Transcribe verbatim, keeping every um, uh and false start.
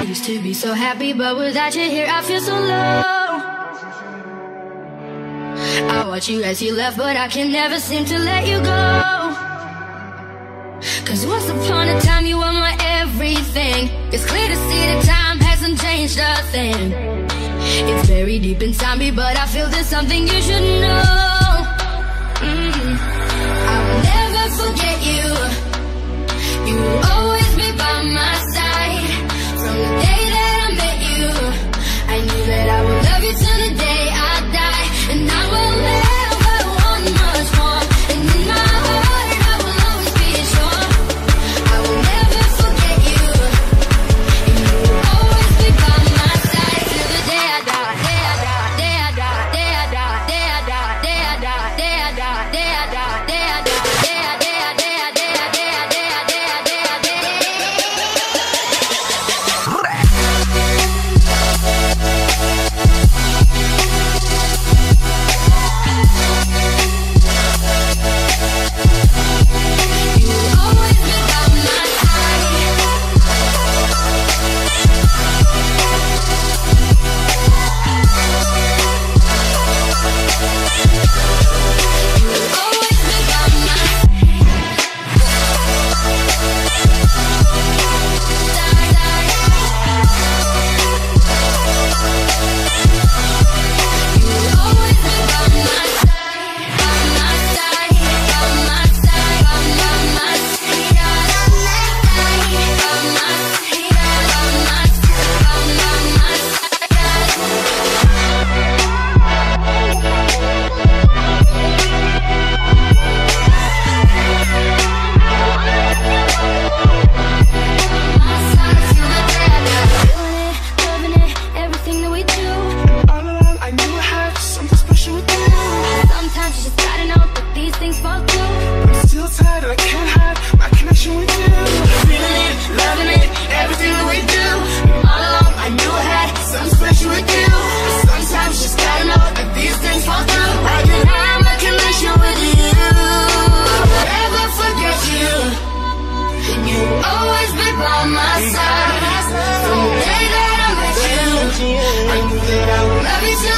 used to be so happy, but without you here I feel so low. I watch you as you left, but I can never seem to let you go. Cause once upon a time you were my everything. It's clear to see that time hasn't changed a thing. It's very deep inside me, but I feel there's something you should know. mm. I will never forget you. You will always be by my side. From the day that I met you, I knew that I would love you till the day I die. And I will never want much more. And in my heart I will always be sure I will never forget you. And you will always be by my side till the day I die. Day I die, day I die, day I die, day I die, day I die, day I die, day I die, day I die, day I day I day I day I day I day I day I day I day I day. Love you too.